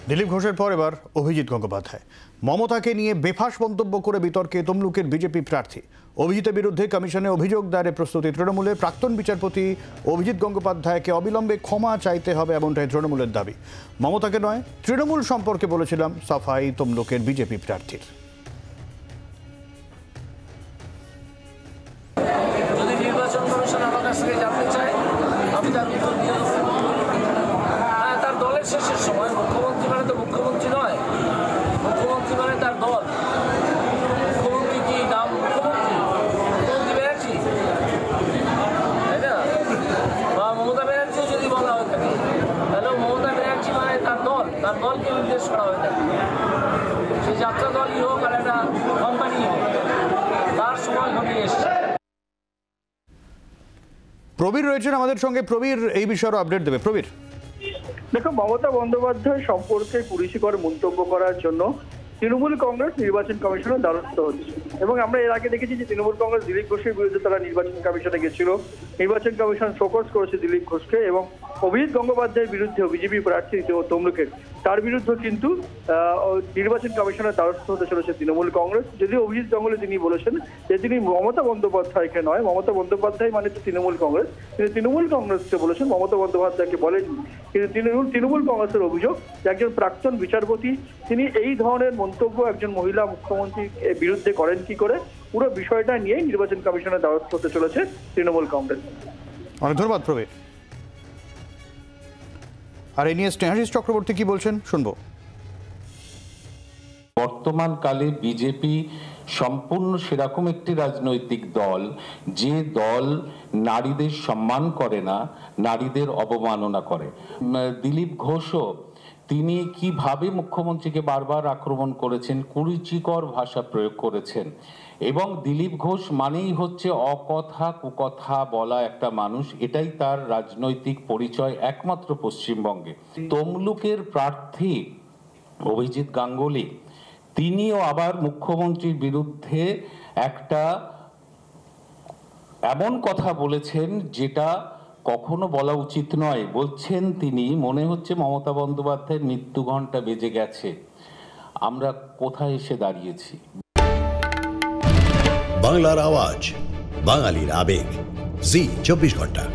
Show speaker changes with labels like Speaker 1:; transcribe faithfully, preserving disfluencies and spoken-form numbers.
Speaker 1: দিলীপ ঘোষের পর এবার অভিজিৎ গঙ্গোপাধ্যায় মমতাকে নিয়ে বেফাঁস মন্তব্য করে বিতর্কে তমলুকের বিজেপি প্রার্থী। অভিজিতের বিরুদ্ধে কমিশনে অভিযোগ দায়েরের প্রস্তুতি তৃণমূলের। প্রাক্তন বিচারপতি অভিজিৎ গঙ্গোপাধ্যায়কে অবিলম্বে ক্ষমা চাইতে হবে এমনটাই তৃণমূলের দাবি। মমতাকে নয়, তৃণমূল সম্পর্কে বলেছিলাম সাফাই তমলুকের বিজেপি প্রার্থীর।
Speaker 2: যদি নির্বাচন কমিশন আমার কাছ থেকে জানতে চায়, আমি তার উত্তর দিয়ে দেবো। হ্যাঁ, তার দলের শেষের সময় মুখ্যমন্ত্রী মানে তো মুখ্যমন্ত্রী নয়, মুখ্যমন্ত্রী মানে তার দল। মুখ্যমন্ত্রী কি নাম মুখ্যমন্ত্রী? মুখ্যমন্ত্রী ব্যানার্জি, তাই না? বা মমতা ব্যানার্জিও যদি বলা হয়ে থাকে, তাহলে মমতা ব্যানার্জি মানে তার দল, তার দলকে নির্দেশ করা হয়ে থাকে। সে যাত্রা দলই হোক আর একটা কোম্পানি হোক, তার সময় ঘনিয়ে এসছে।
Speaker 1: প্রবীর রয়েছেন আমাদের সঙ্গে। প্রবীর এই বিষয়েও আপডেট দেবে। প্রবীর,
Speaker 3: দেখো, মমতা বন্দ্যোপাধ্যায় সম্পর্কে কুরুচিকর মন্তব্য করার জন্য তৃণমূল কংগ্রেস নির্বাচন কমিশনের দ্বারস্থ হচ্ছে এবং আমরা এর আগে দেখেছি যে তৃণমূল কংগ্রেস দিলীপ ঘোষের বিরুদ্ধে তারা নির্বাচন কমিশনে গেছিল। নির্বাচন কমিশন শোকজ করেছে দিলীপ ঘোষকে এবং অভিজিৎ গঙ্গোপাধ্যায়ের বিরুদ্ধে বিজেপি প্রার্থী তমলুকের তার বিরুদ্ধে কিন্তু নির্বাচন কমিশনের দ্বারস্থ হতে চলেছে তৃণমূল কংগ্রেস। যদিও অভিজিৎ গঙ্গোপাধ্যায় তিনি বলেছেন যে তিনি মমতা বন্দ্যোপাধ্যায়কে নয়, মমতা বন্দ্যোপাধ্যায় মানে তো তৃণমূল কংগ্রেস, তিনি তৃণমূল কংগ্রেসকে বলেছেন, মমতা বন্দ্যোপাধ্যায়কে বলেননি। কিন্তু তৃণমূল তৃণমূল কংগ্রেসের অভিযোগ যে একজন প্রাক্তন বিচারপতি তিনি এই ধরনের মন্তব্য একজন মহিলা মুখ্যমন্ত্রীর বিরুদ্ধে করেন কি করে। পুরো বিষয়টা নিয়ে নির্বাচন কমিশনের দ্বারস্থ হতে চলেছে তৃণমূল কংগ্রেস।
Speaker 1: অনেক ধন্যবাদ প্রবীর। আর এই নিয়ে স্নেহাশিস চক্রবর্তী কি বলছেন শুনবো।
Speaker 4: বর্তমানকালে বিজেপি সম্পূর্ণ সেরকম একটি রাজনৈতিক দল যে দল নারীদের সম্মান করে না, নারীদের অবমাননা করে। দিলীপ ঘোষও তিনি কিভাবে মুখ্যমন্ত্রীকে বারবার আক্রমণ করেছেন, কুরুচিকর ভাষা প্রয়োগ করেছেন। এবং দিলীপ ঘোষ মানেই হচ্ছে অকথা কুকথা বলা একটা মানুষ, এটাই তার রাজনৈতিক পরিচয় একমাত্র পশ্চিমবঙ্গে। তমলুকের প্রার্থী অভিজিৎ গাঙ্গুলি তিনিও আবার মুখ্যমন্ত্রীর বিরুদ্ধে একটা এমন কথা বলেছেন যেটা কখনো বলা উচিত নয়। বলছেন তিনি, মনে হচ্ছে মমতা বন্দ্যোপাধ্যায়ের মৃত্যু ঘণ্টা বেজে গেছে, আমরা কোথায় এসে দাঁড়িয়েছি।
Speaker 5: বাংলার আওয়াজ, বাঙালির আবেগ, জি চব্বিশ ঘন্টা।